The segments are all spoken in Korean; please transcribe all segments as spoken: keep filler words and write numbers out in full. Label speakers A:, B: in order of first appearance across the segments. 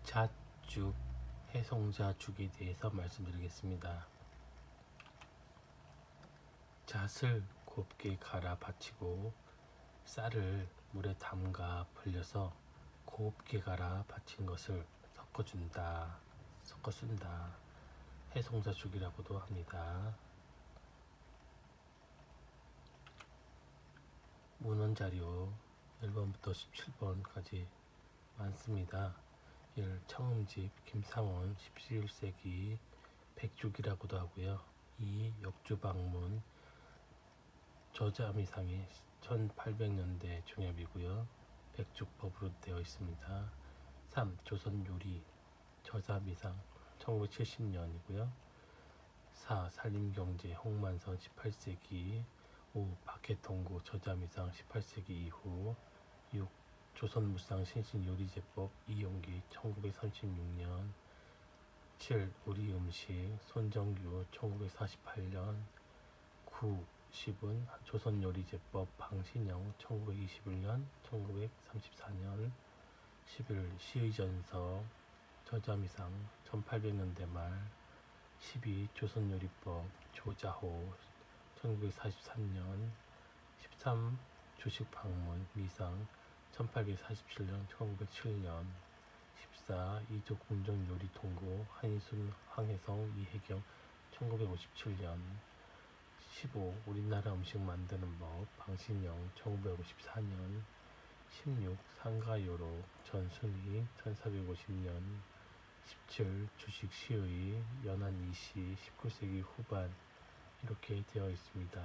A: 잣죽, 해송자죽에 대해서 말씀드리겠습니다. 잣을 곱게 갈아 받치고 쌀을 물에 담가 불려서 곱게 갈아 받친 것을 섞어준다, 섞어 쓴다. 해송자죽이라고도 합니다. 문헌자료 일 번부터 십칠 번까지 많습니다. 일. 청음집 김상원 십일 세기 백죽이라고도 하고요. 이. 역주방문 저자미상이 천팔백 년대 종엽이고요. 백죽법으로 되어 있습니다. 삼. 조선요리 저자미상 천구백칠십 년이고요. 사. 산림경제 홍만선 십팔 세기. 오. 박해통고 저자미상 십팔 세기 이후. 육. 조선무상 신신요리제법 이용기 천구백삼십육 년. 칠. 우리음식 손정규 천구백사십팔 년. 구. 십은 조선요리제법 방신영 천구백이십일 년 천구백삼십사 년. 십일. 시의전서 저자미상 천팔백 년대 말. 십이. 조선요리법 조자호 천구백사십삼 년. 십삼. 주식방문 미상 천팔백사십칠 년 천구백칠 년. 십사. 이조 궁정요리통고 한인순 황혜성 이혜경 천구백오십칠 년. 십오. 우리나라 음식 만드는 법 방신영 천구백오십사 년. 십육. 상가요로 전순희 천사백오십 년. 십칠. 주식시의 연안 이시 십구 세기 후반. 이렇게 되어 있습니다.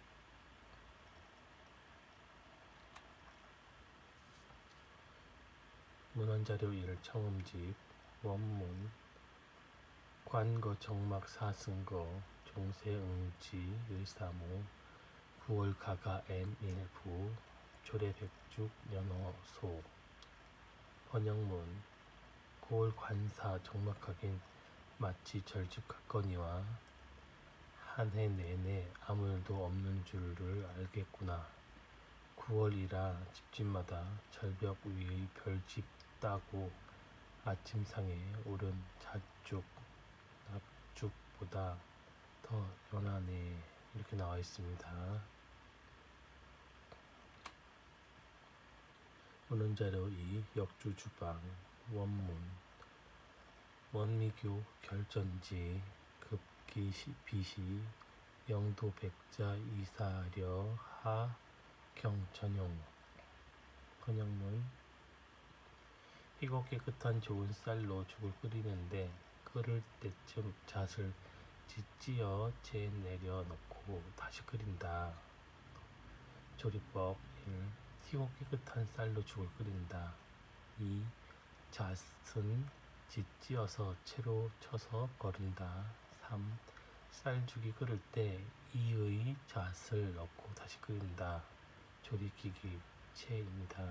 A: 문헌자료 일. 청음집 원문 관거 정막 사승거 종세응지 일삼오 구월 가가 엠 일부 조례백죽 연어소. 번역문 구월 관사 정막하긴 마치 절집갔거니와 한 해 내내 아무 일도 없는 줄을 알겠구나. 구월이라 집집마다 절벽 위의 별집 따고 아침상에 오른 잣죽 납죽보다 더 연하네. 이렇게 나와 있습니다. 문헌자료 이. 역주주방 원문 원미교 결전지 급기비시 영도백자 이사려 하 경전용. 번역문 희고 깨끗한 좋은 쌀로 죽을 끓이는데 끓을 때쯤 잣을 짓지어 채 내려놓고 다시 끓인다. 조리법 일. 희고 깨끗한 쌀로 죽을 끓인다. 이. 잣은 짓지어서 채로 쳐서 거른다. 삼. 쌀죽이 끓을 때 이의 잣을 넣고 다시 끓인다. 조리기기 채입니다.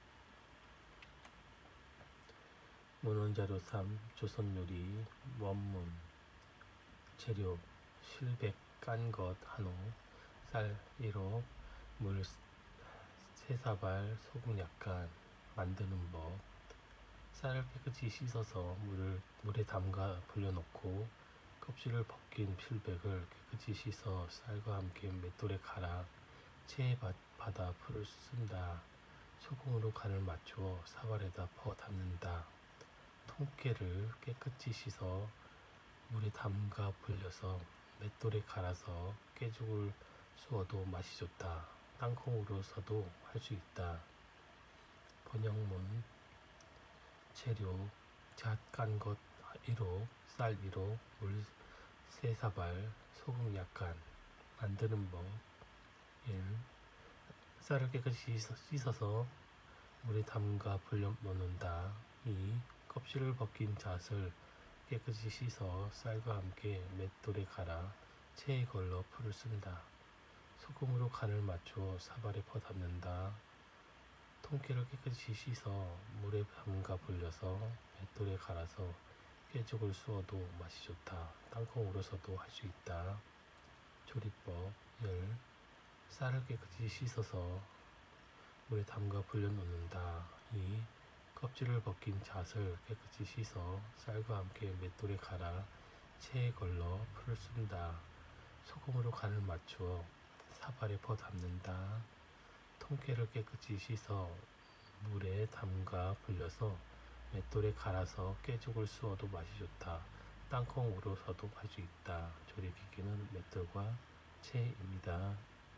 A: 문헌자료 삼. 조선요리 원문 재료 실백 깐 것 한호 쌀 일 호 물 세 사발 소금 약간. 만드는 법 쌀을 깨끗이 씻어서 물을, 물에 담가 불려놓고 껍질을 벗긴 필백을 깨끗이 씻어 쌀과 함께 맷돌에 갈아 체에 받아 풀을 쓴다. 소금으로 간을 맞추어 사발에다 퍼 담는다. 통깨를 깨끗이 씻어 물에 담가 불려서 맷돌에 갈아서 깨죽을 쑤어도 맛이 좋다. 땅콩으로 써도 할 수 있다. 번역문 재료 잣 깐 것 일 호 쌀 일 호 물 세 사발 소금 약간. 만드는 법 일. 쌀을 깨끗이 씻어서 물에 담가 불려 놓는다. 이. 껍질을 벗긴 잣을 깨끗이 씻어 쌀과 함께 맷돌에 갈아 체에 걸러 풀을 쓴다. 소금으로 간을 맞추어 사발에 퍼 담는다. 통깨를 깨끗이 씻어 물에 담가 불려서 맷돌에 갈아서 깨죽을 쑤어도 맛이 좋다. 땅콩으로 써도 할 수 있다. 조리법 일. 쌀을 깨끗이 씻어서 물에 담가 불려 놓는다. 이. 껍질을 벗긴 잣을 깨끗이 씻어 쌀과 함께 맷돌에 갈아 체에 걸러 풀을 쓴다. 소금으로 간을 맞추어 사발에 퍼 담는다. 통깨를 깨끗이 씻어 물에 담가 불려서 맷돌에 갈아서 깨죽을 쑤어도 맛이 좋다. 땅콩으로 서도 맛이 있다. 조리기계는 맷돌과 채입니다.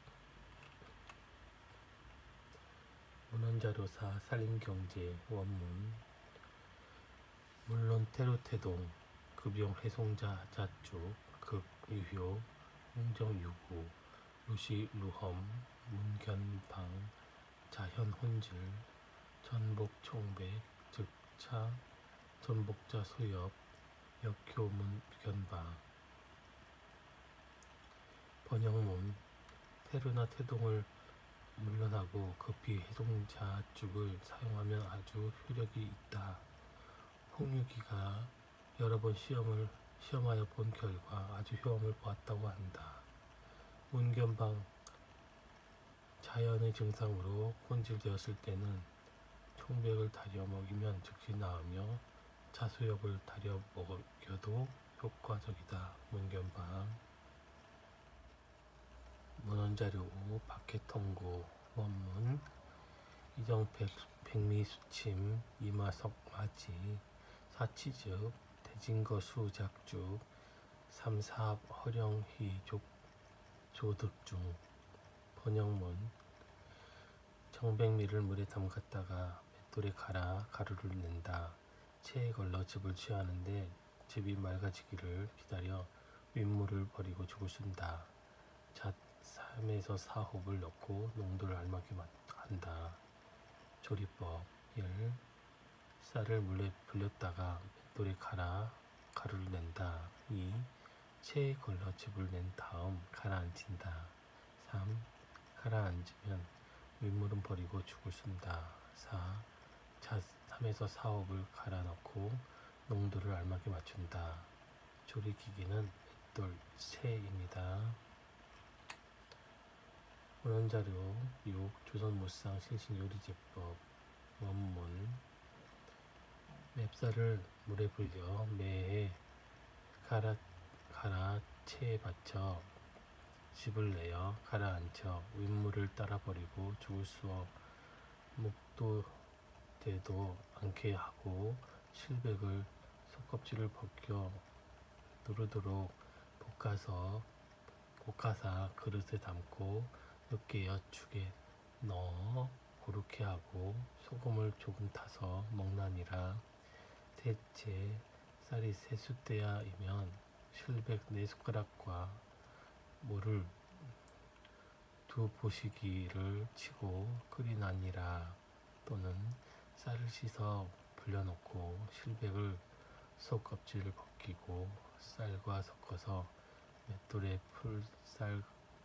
A: 문헌자료사 살림경제 원문 물론 태루태동 급용 해송자 자축 극 유효 홍정유구 루시 루험 문견방 자현 혼질 전복총백 즉차 전복자 소엽 역효문 견바 번역문 태루나 태동을 물론하고 급히 해송자축을 사용하면 아주 효력이 있다. 홍유기가 여러 번 시험을 시험하여 본 결과 아주 효험을 보았다고 한다. 문견방 자연의 증상으로 혼질되었을 때는 총백을 다려 먹이면 즉시 나으며 자수엽을 다려 먹여도 효과적이다. 문견방 문헌자료 오 박해통고 원문 이정백 백미수침 이마석맞이 사치즉 대진거수 작죽 삼사합 허령희족 조득중 번역문 정백미를 물에 담갔다가 맷돌에 갈아 가루를 낸다. 체에 걸러 즙을 취하는데 즙이 맑아지기를 기다려 윗물을 버리고 죽을 쓴다. 잣 삼에서 사 홉을 넣고 농도를 알맞게 한다. 조리법 일. 쌀을 물에 불렸다가 맷돌에 갈아 가루를 낸다. 이. 체에 걸러 즙을 낸 다음 가라앉힌다. 삼. 가라앉으면 윗물은 버리고 죽을 쓴다. 사. 잣 삼에서 사 홉을 갈아 넣고 농도를 알맞게 맞춘다. 조리기기는 맷돌, 체입니다. 문헌자료 육. 조선무쌍 신신요리제법 원문 맵쌀을 물에 불려 매에 갈아, 갈아 체에 받쳐 즙을 내어 가라앉혀 윗물을 따라 버리고 죽을 쑤어 묵도되도 않게 하고 실백을 속껍질을 벗겨 누르도록 볶아서 볶아사 그릇에 담고 으깨어 죽에 넣어 고르게 하고 소금을 조금 타서 먹나니라. 대체 쌀이 세 숫대야이면 실백 네 숟가락과 물을 두 보시기를 치고 끓이나니라. 또는 쌀을 씻어 불려놓고 실백을 속껍질을 벗기고 쌀과 섞어서 맷돌에 풀쌀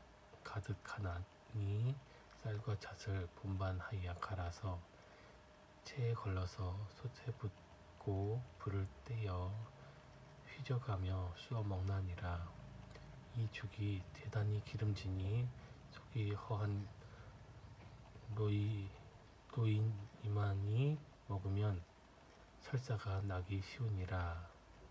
A: 가득하나니 쌀과 잣을 분반하여 갈아서 체에 걸러서 솥에 붓고 불을 떼어 휘저가며 쑤어 먹나니라. 이 죽이 대단히 기름지니 속이 허한 노이, 노인이만이 먹으면 설사가 나기 쉬우니라.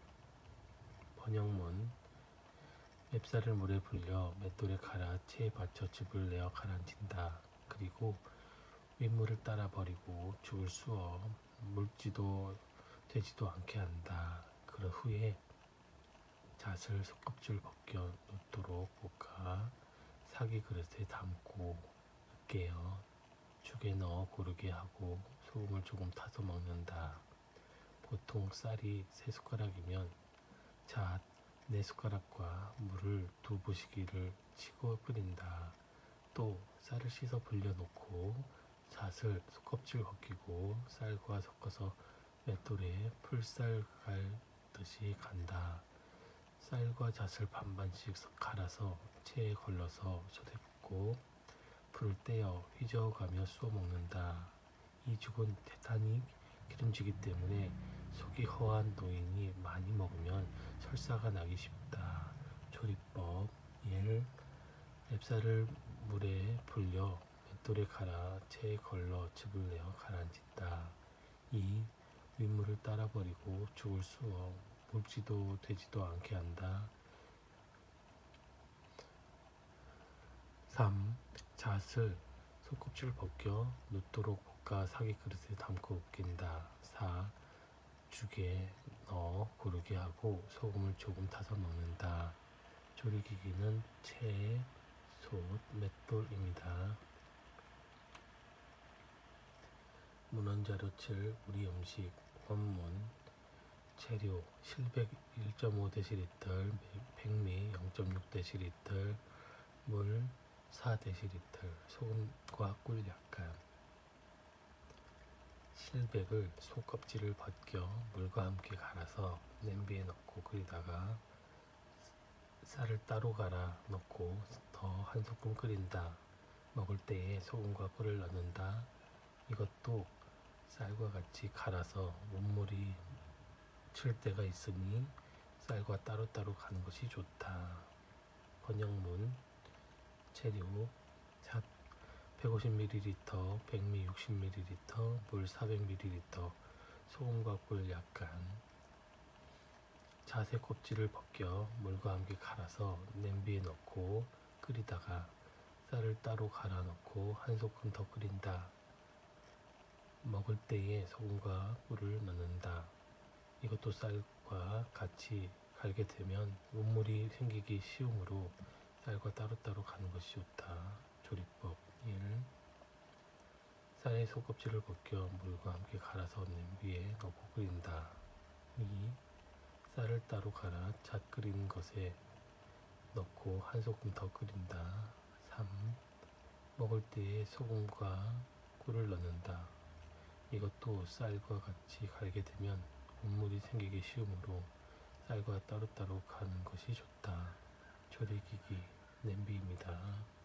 A: 번역문 맵쌀을 물에 불려 맷돌에 갈아 체에 받쳐 즙을 내어 가라앉힌다. 그리고 윗물을 따라 버리고 죽을 쑤어 물지도 되지도 않게 한다. 그런 후에 잣을 속껍질 벗겨 놓도록 볶아 사기 그릇에 담고 으깨어 죽에 넣어 고르게 하고 소금을 조금 타서 먹는다. 보통 쌀이 세 숟가락이면 잣 네 숟가락과 물을 두 보시기를 치고 끓인다. 또 쌀을 씻어 불려놓고 잣을 속껍질 벗기고 쌀과 섞어서 맷돌에 풀쌀 갈듯이 간다. 쌀과 잣을 반반씩 갈아서 체에 걸러서 솥에 붓고 불을 떼어 휘저어가며 쑤어 먹는다. 이 죽은 대단히 기름지기 때문에 속이 허한 노인이 많이 먹으면 설사가 나기 쉽다. 조리법 일. 맵쌀을 물에 불려 맷돌에 갈아 체에 걸러 즙을 내어 가라앉힌다. 이. 윗물을 따라 버리고 죽을 수 볼지도 되지도 않게 한다. 삼. 잣을 속껍질을 벗겨 눕도록 볶아 사기 그릇에 담고 으깬다. 사. 죽에 넣어 고르게 하고 소금을 조금 타서 넣는다. 조리기기는 채, 솥, 맷돌입니다. 문헌자료 칠. 우리 음식. 원문. 재료 실백 일 점 오 데시리터, 백미 영 점 육 데시리터, 물 사 데시리터, 소금과 꿀 약간. 실백을 속껍질을 벗겨 물과 함께 갈아서 냄비에 넣고 끓이다가 쌀을 따로 갈아 넣고 더 한 소끔 끓인다. 먹을 때에 소금과 꿀을 넣는다. 이것도 쌀과 같이 갈아서 문물이 칠 때가 있으니 쌀과 따로따로 가는 것이 좋다. 번역문. 재료 잣 백오십 밀리리터, 백미 육십 밀리리터, 물 사백 밀리리터, 소금과 꿀 약간. 잣의 껍질을 벗겨 물과 함께 갈아서 냄비에 넣고 끓이다가 쌀을 따로 갈아 넣고 한 소끔 더 끓인다. 먹을 때에 소금과 꿀을 넣는다. 이것도 쌀과 같이 갈게 되면 문물이 생기기 쉬우므로 쌀과 따로따로 가는 것이 좋다. 조리법. 일. 쌀의 속껍질을 벗겨 물과 함께 갈아서 냄비에 넣고 끓인다. 이. 쌀을 따로 갈아 잣 끓인 것에 넣고 한 소끔 더 끓인다. 삼. 먹을 때에 소금과 꿀을 넣는다. 이것도 쌀과 같이 갈게 되면 문물이 생기기 쉬우므로 쌀과 따로따로 가는 것이 좋다. 조리기기 냄비입니다.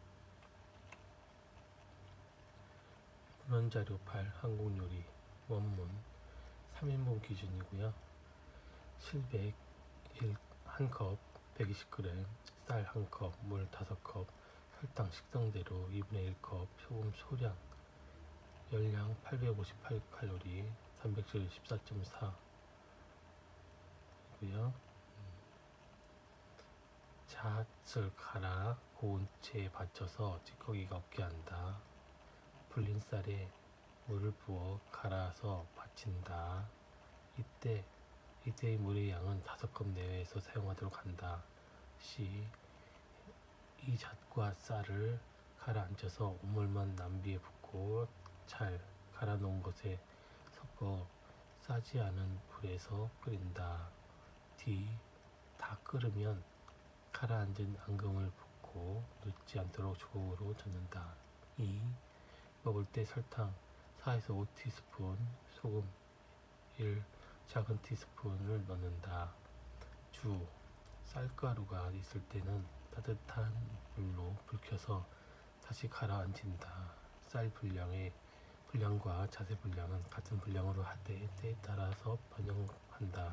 A: 문헌자료 팔. 한국요리. 원문. 삼 인분 기준이고요. 실백 한 컵, 백이십 그램, 쌀 한 컵, 물 다섯 컵, 설탕 식성대로 이분의 일 컵, 소금 소량, 열량 팔백오십팔 칼로리, 단백질 십사 점 사 고요. 잣을 갈아 고운 채에 받쳐서 찌꺼기가 없게 한다. 불린 쌀에 물을 부어 갈아서 받친다. 이때 이때의 물의 양은 다섯 컵 내외에서 사용하도록 한다. 시. 이 잣과 쌀을 가라앉혀서 우물만 남비에 붓고 잘 갈아 놓은 것에 섞어 싸지 않은 불에서 끓인다. D. 다 끓으면 가라앉은 앙금을 붓고 눕지 않도록 주걱으로 젓는다. 이. 먹을 때 설탕 사에서 오 티스푼, 소금 일 작은 티스푼을 넣는다. 주. 쌀가루가 있을 때는 따뜻한 물로 불 켜서 다시 가라앉힌다. 쌀 분량의 분량과 잣의 분량은 같은 분량으로 하되 때에 따라서 변형한다.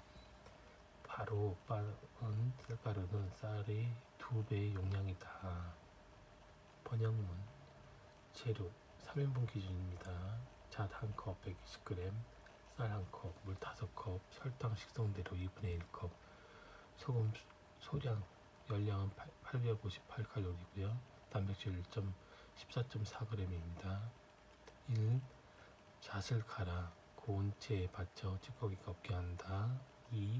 A: 바로 빠른 쌀가루는 쌀의 두 배의 용량이다. 번역문. 재료 삼 인분 기준입니다. 잣 한 컵 백이십 그램, 쌀 한 컵, 물 다섯 컵, 설탕 식성대로 이분의 일 컵, 소금 소량, 열량은 팔백오십팔 칼로리고요. 단백질 십사 점 사 그램입니다. 일. 잣을 갈아 고운 채에 받쳐 찌꺼기가 없게 한다. 이.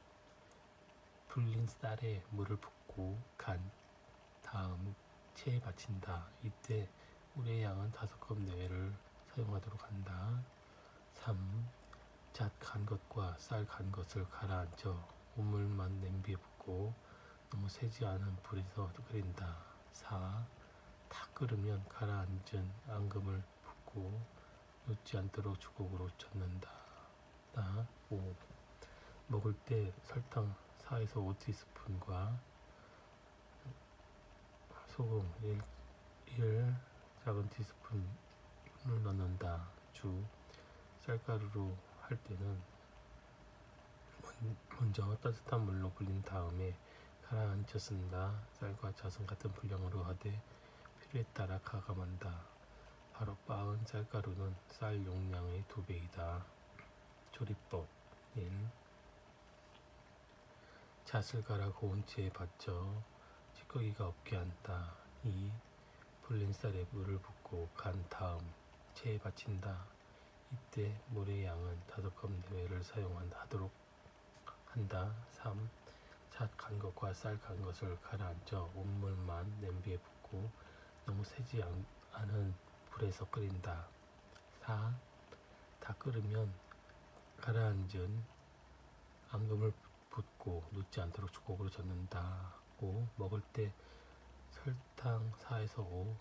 A: 불린 쌀에 물을 붓고 간 다음 채에 받친다. 이때 물의 양은 다섯 컵 내외를 사용하도록 한다. 삼. 잣 간 것과 쌀 간 것을 가라앉혀 우물만 냄비에 붓고 너무 세지 않은 불에서 끓인다. 사. 다 끓으면 가라앉은 앙금을 붓고 눕지 않도록 주걱으로 젓는다. 오. 먹을 때 설탕 사에서 오 티스푼과 소금 일 작은 티스푼을 넣는다. 주. 쌀가루로 할 때는 먼저 따뜻한 물로 불린 다음에 가라앉혀 쓴다. 쌀과 잣은 같은 분량으로 하되 필요에 따라 가감한다. 바로 빻은 쌀가루는 쌀 용량의 두 배이다. 조리법 일. 잣을 갈아 고운 채에 받쳐 찌꺼기가 없게 한다. 이. 불린 쌀에 물을 붓고 간 다음 채에 받친다. 이때 물의 양은 다섯 컵 내외를 사용하도록 한다. 삼. 잣 간 것과 쌀 간 것을 가라앉혀 온물만 냄비에 붓고 너무 세지 않은 불에서 끓인다. 사. 다 끓으면 가라앉은 앙금을 붓고 눕지 않도록 주걱으로 젓는다. 오. 먹을 때 설탕 사에서 오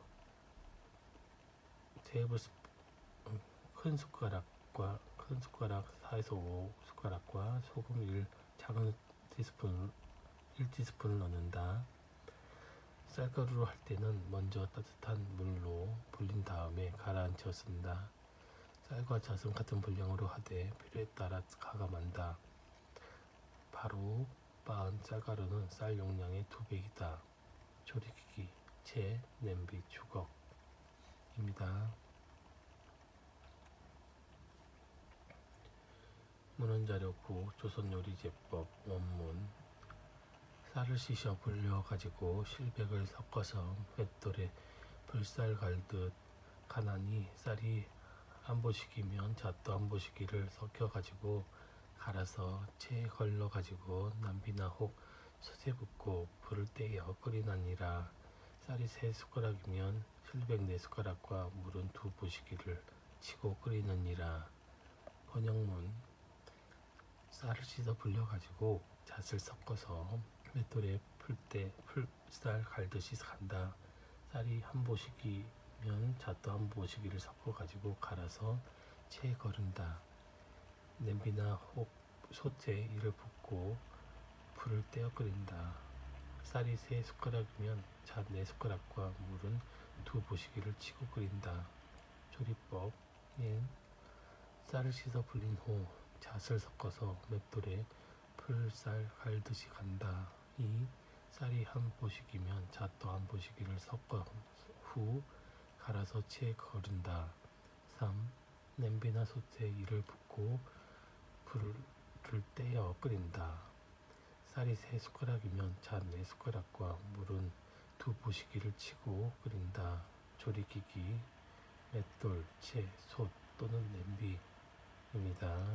A: 테이블스푼 큰 숟가락과 큰 숟가락 사에서 오 숟가락과 소금 일 작은 티스푼 일 티스푼을 넣는다. 쌀가루로 할 때는 먼저 따뜻한 물로 불린 다음에 가라앉혀 쓴다. 쌀과 잣은 같은 분량으로 하되 필요에 따라 가감한다. 바로 빻은 쌀가루는 쌀 용량의 두 배이다. 조리기기 채, 냄비, 주걱입니다. 문헌자료 구 조선요리제법 원문. 쌀을 씻어 불려 가지고 실백을 섞어서 맷돌에 불쌀 갈듯 가나니 쌀이 한 보시기면 잣도 한 보시기를 섞여 가지고 갈아서 채에 걸러 가지고 남비나 혹 솥에 붓고 불을 떼어 끓이나니라. 쌀이 세 숟가락이면 실백 네 숟가락과 물은 두 보시기를 치고 끓이느니라. 번역문. 쌀을 씻어 불려 가지고 잣을 섞어서 맷돌에 풀 때 풀쌀 갈듯이 간다. 쌀이 한 보시기면 잣도 한 보시기를 섞어 가지고 갈아서 채에 거른다. 냄비나 혹 솥에 이를 붓고 불을 떼어 끓인다. 쌀이 세 숟가락이면 잣 네 숟가락과 물은 두 보시기를 치고 끓인다. 조리법 일. 쌀을 씻어 불린 후 잣을 섞어서 맷돌에 풀쌀 갈듯이 간다. 이. 쌀이 한 보시기면 잣도 한 보시기를 섞어 후 갈아서 채에 거른다. 삼. 냄비나 솥에 이를 붓고 불을 떼어 끓인다. 쌀이 세 숟가락이면 잣 네 숟가락과 물은 두 보시기를 치고 끓인다. 조리기기 맷돌, 채, 솥 또는 냄비입니다.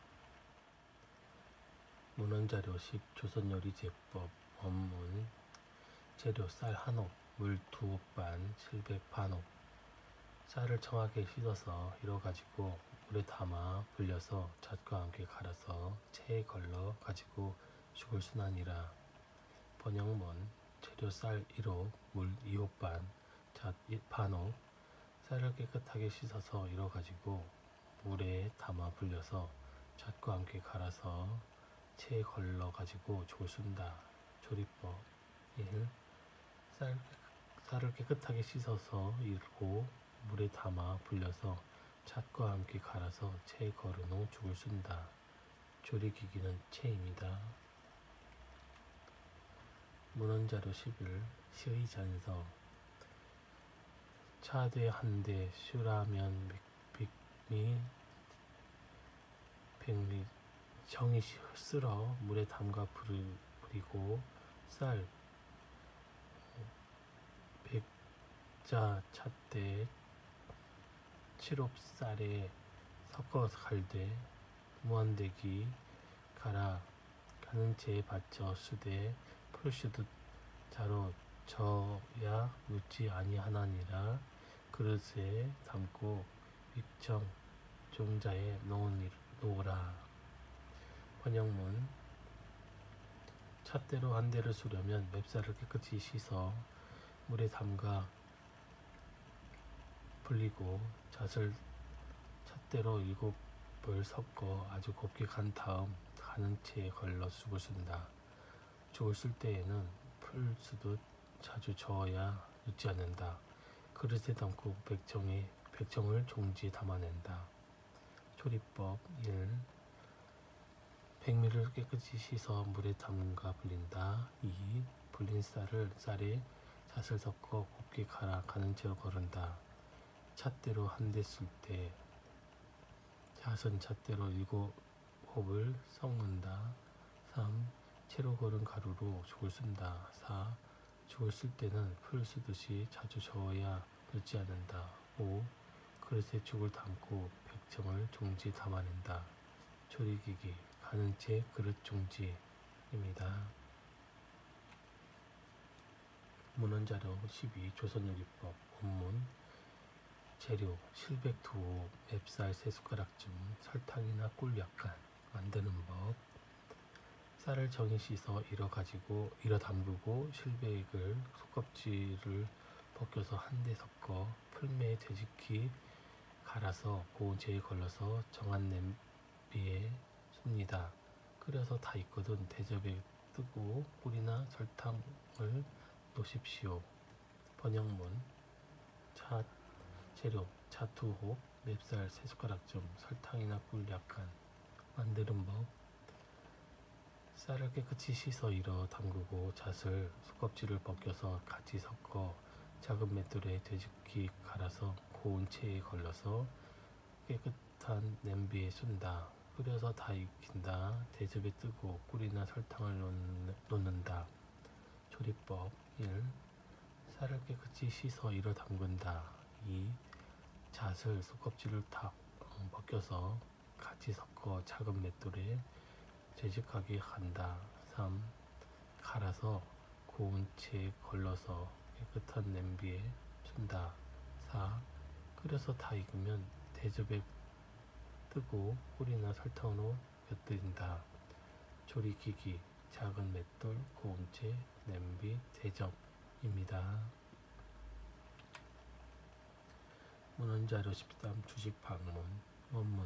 A: 문헌자료 십 조선요리제법 원문. 재료 쌀 한 옵, 물 두 옵 반, 실백 반 옵. 쌀을 청하게 씻어서 이뤄가지고 물에 담아 불려서 잣과 함께 갈아서 채에 걸러 가지고 죽을 순하니라. 번역문. 재료 쌀 일 옵, 물 이 옵 반, 잣 반 옵. 쌀을 깨끗하게 씻어서 이뤄가지고 물에 담아 불려서 잣과 함께 갈아서 채에 걸러 가지고 죽을 쓴다. 조리법 일. 쌀, 쌀을 깨끗하게 씻어서 일고 물에 담아 불려서 잣과 함께 갈아서 채에 걸은 후 죽을 쓴다. 조리기기는 채입니다. 문헌자료 십일 시의 잔서. 차대 한대 슈라면 빅미 백미 정이 쓸어 물에 담가 불이고 쌀 백자 찻대 칠옵쌀에 섞어 갈되 무한대기 갈아 가는 채에 받쳐 수대 풀슈듯 자로 저야 묻지 아니하나니라. 그릇에 담고 빅청 종자에 놓으라. 번역문. 찻대로 한 대를 수려면 맵쌀을 깨끗이 씻어 물에 담가 불리고 잣을 찻대로 일곱을 섞어 아주 곱게 간 다음 가는 채에 걸러 죽을 쓴다. 죽을 쓸 때에는 풀 쓰듯 자주 저어야 눕지 않는다. 그릇에 담고 백청에, 백청을 종지에 담아낸다. 조리법 일. 백미를 깨끗이 씻어 물에 담가 불린다. 이. 불린 쌀을 쌀에 잣을 섞어 곱게 갈아 가는 채로 거른다. 잣대로 한 대 쓸 때 잣은 잣대로 일곱 홉을 섞는다. 삼. 채로 걸은 가루로 죽을 쓴다. 사. 죽을 쓸 때는 풀 쓰듯이 자주 저어야 늙지 않는다. 오. 그릇에 죽을 담고 백청을 종지에 담아낸다. 조리기기 가는 채 그릇 종지입니다. 문헌자료 십이. 조선요리법 원문 재료 실백 두오, 맵쌀 세 숟가락쯤, 설탕이나 꿀 약간. 만드는 법 쌀을 정히 씻어 일어 가지고 일어 담그고 실백을 속껍질을 벗겨서 한데 섞어 풀매에 되직히 갈아서 고운 체에 걸러서 정한 냄비에 씁니다. 끓여서 다 익거든 대접에 뜨고 꿀이나 설탕을 놓으십시오. 번역문 잣 재료 잣 두 홉, 맵쌀 세 숟가락쯤, 설탕이나 꿀 약간. 만드는 법 쌀을 깨끗이 씻어 일어 담그고 잣을 속껍질을 벗겨서 같이 섞어 작은 맷돌에 되직히 갈아서 고운 체에 걸러서 깨끗한 냄비에 쏜다. 끓여서 다 익힌다. 대접에 뜨고 꿀이나 설탕을 놓는다. 조리법 일. 쌀을 깨끗이 씻어 일어 담근다. 이. 잣을 속껍질을 다 벗겨서 같이 섞어 작은 맷돌에 되직하게 한다. 삼. 갈아서 고운 채에 걸러서 깨끗한 냄비에 쏜다. 사. 끓여서 다 익으면 대접에 뜨고 꿀이나 설탕으로 곁들인다. 조리기기 작은 맷돌, 고운 채, 냄비, 대접입니다. 문헌자료 십삼. 주식방문 원문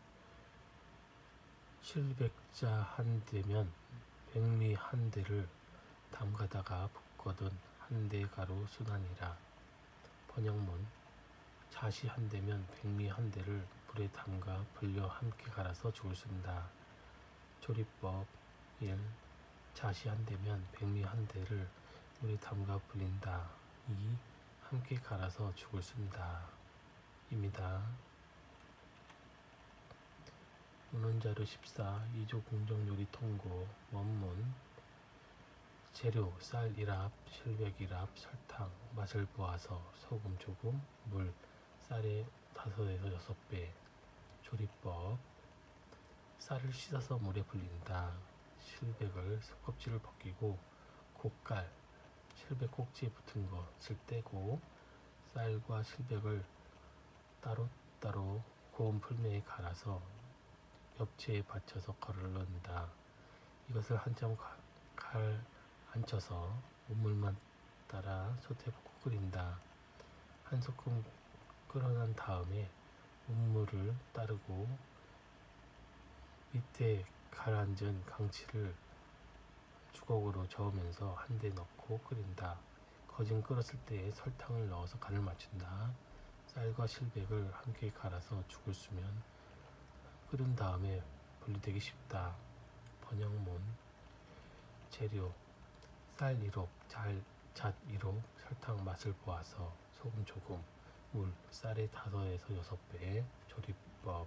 A: 실백자 한 대면 백미 한 대를 담가다가 붓거든 한 대 가루 순하니라. 번역문 잣이 한 대면 백미 한 대를 물에 담가 불려 함께 갈아서 죽을 쓴다. 조리법 일. 잣이 한 대면 백미 한 대를 물에 담가 불린다. 이. 함께 갈아서 죽을 쓴다. 입니다. 문헌자료 십사. 이조 궁정요리 통고 원문 재료 쌀 일 합, 실백 일 합, 설탕, 맛을 보아서 소금 조금, 물 쌀의 다섯에서 여섯 배. 조리법 쌀을 씻어서 물에 불린다. 실백을 속껍질을 벗기고 곶갈, 실백 꼭지에 붙은 것을 떼고 쌀과 실백을 따로따로 고운 풀매에 갈아서 엽채에 받쳐서 걸른다. 이것을 한참 갈 앉혀서 우물만 따라 솥에 붓고 끓인다. 한 소끔 끓어난 다음에 우물을 따르고 밑에 가라앉은 강치를 주걱으로 저으면서 한 대 넣고 끓인다. 거진 끓었을 때에 설탕을 넣어서 간을 맞춘다. 쌀과 실백을 함께 갈아서 죽을 쓰면 끓은 다음에 분리되기 쉽다. 번역문 재료 쌀 일 홉, 잣 일 홉, 설탕 맛을 보아서 소금 조금, 물 쌀의 다섯에서 여섯 배. 조리법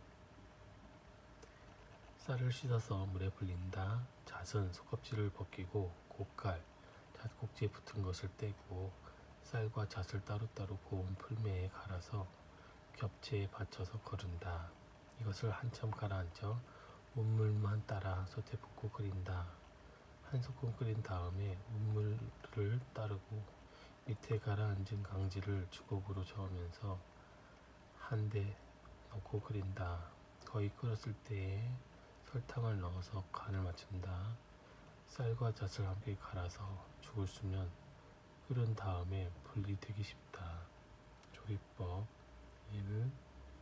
A: 쌀을 씻어서 물에 불린다. 잣은 속껍질을 벗기고 곶갈, 잣 꼭지에 붙은 것을 떼고 쌀과 잣을 따로따로 고운 풀매에 갈아서 겹체에 받쳐서 거른다. 이것을 한참 가라앉혀 우물만 따라 솥에 붓고 끓인다. 한 소끔 끓인 다음에 우물을 따르고 밑에 가라앉은 강지를 주걱으로 저으면서 한 대 넣고 끓인다. 거의 끓었을 때에 설탕을 넣어서 간을 맞춘다. 쌀과 잣을 함께 갈아서 죽을 쓰면 끓은 다음에 분리되기 쉽다. 조리법 일.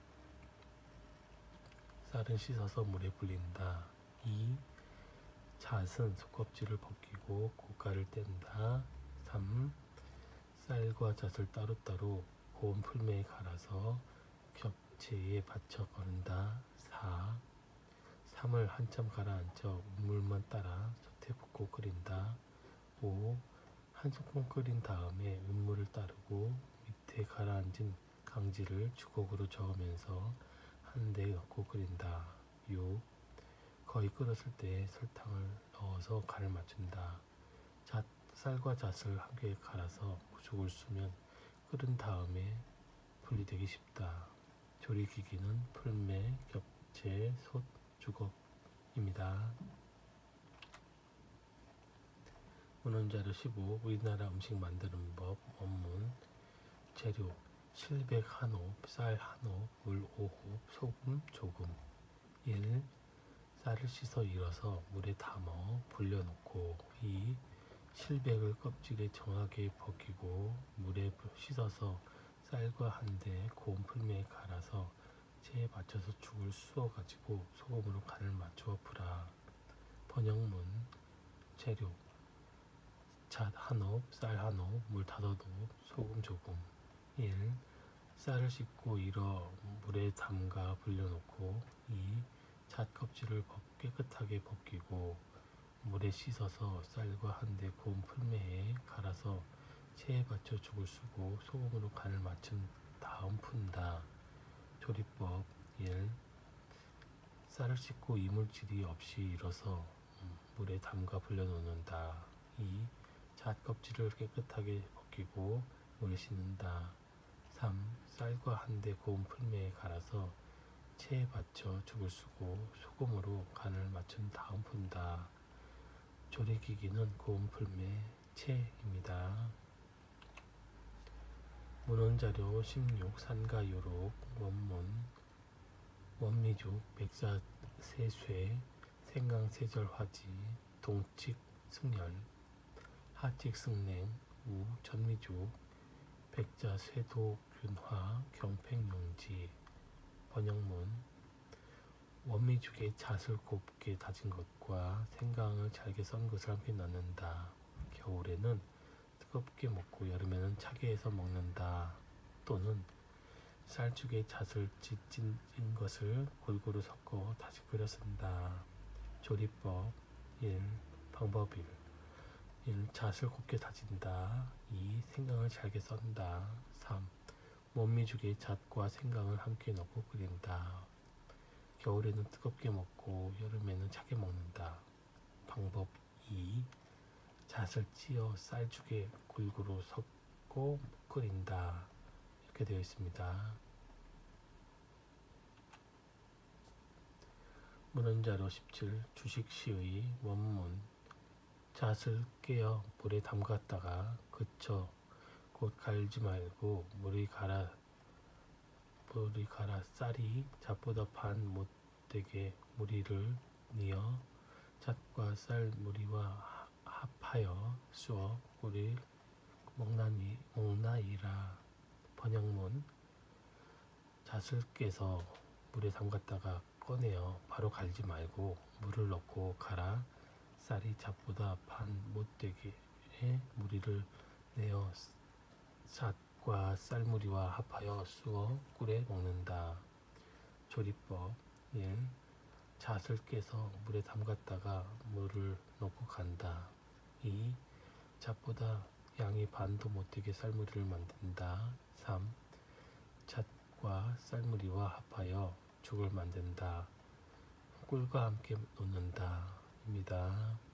A: 쌀은 씻어서 물에 불린다. 이. 잣은 속껍질을 벗기고 곶갈을 뗀다. 삼. 쌀과 잣을 따로따로 고운 풀매에 갈아서 겹체에 받쳐 거른다. 사. 삼을 한참 가라앉혀 우물만 따라 솥에 붓고 끓인다. 오. 한 소끔 끓인 다음에 우물을 따르고 밑에 가라앉은 강지를 주걱으로 저으면서 한 대 넣고 끓인다. 육. 거의 끓었을 때 설탕을 넣어서 간을 맞춘다. 잣, 쌀과 잣을 함께 갈아서 죽을 쓰면 끓은 다음에 분리되기 쉽다. 조리기기는 풀매, 겹채, 솥, 주걱입니다. 문헌자료 십오. 우리나라 음식 만드는 법. 원문. 재료 실백 한 홉, 쌀 한 홉, 물 오 홉, 소금 조금. 일. 쌀을 씻어 일어서 물에 담아 불려놓고. 이. 실백을 껍질에 정하게 벗기고 물에 씻어서 쌀과 한데 고운 풀매에 갈아서 체에 맞춰서 죽을 쑤어 가지고 소금으로 간을 맞추어 풀어. 번역문. 재료 잣 한 홉, 쌀 한 홉, 물 다섯 홉, 소금 조금. 일. 쌀을 씻고 일어 물에 담가 불려놓고. 이. 잣 껍질을 깨끗하게 벗기고 물에 씻어서 쌀과 한데 고운 풀매에 갈아서 체에 받쳐 죽을 쓰고 소금으로 간을 맞춘 다음 푼다. 조리법. 일. 쌀을 씻고 이물질이 없이 일어서 물에 담가 불려놓는다. 이. 잣 껍질을 깨끗하게 벗기고 물에 씻는다. 삼. 쌀과 한데 고운 풀매에 갈아서 체에 받쳐 죽을 쓰고 소금으로 간을 맞춘 다음 푼다. 조리기기는 고운 풀매, 채입니다. 문헌자료 십육. 산가요록. 원문. 원미죽, 백자 세쇠, 생강 세절화지, 동칙 승열, 하칙 승냉, 우 전미죽, 백자 쇠도균화, 경팽용지. 번역문. 원미죽에 잣을 곱게 다진 것과 생강을 잘게 썬 것을 함께 넣는다. 겨울에는 뜨겁게 먹고 여름에는 차게 해서 먹는다. 또는 쌀죽에 잣을 찢진 것을 골고루 섞어 다시 끓여 쓴다. 조리법. 일. 방법 일. 일. 잣을 곱게 다진다. 이. 생강을 잘게 썬다. 삼. 원미죽에 잣과 생강을 함께 넣고 끓인다. 겨울에는 뜨겁게 먹고 여름에는 차게 먹는다. 방법 이. 잣을 찌어 쌀죽에 골고루 섞고 끓인다. 이렇게 되어 있습니다. 문헌자료 십칠. 주식시의. 원문. 잣을 깨어 물에 담갔다가 그쳐 곧 갈지 말고 물이 갈아 물이 갈아 쌀이 잣보다 반 못되게 무리를 뉘어 잣과 쌀 무리와 합하여 쑤어 꿀을 먹나니 먹나이라. 번역문. 잣을 깨서 물에 담갔다가 꺼내어 바로 갈지 말고 물을 넣고 갈아 쌀이 잣보다 반 못되게 무리를 내어 잣과 쌀무리와 합하여 쑤어 꿀에 먹는다. 조리법. 일. 잣을 깨서 물에 담갔다가 물을 넣고 간다. 이. 잣보다 양이 반도 못되게 쌀무리를 만든다. 삼. 잣과 쌀무리와 합하여 죽을 만든다. 꿀과 함께 놓는다. 입니다.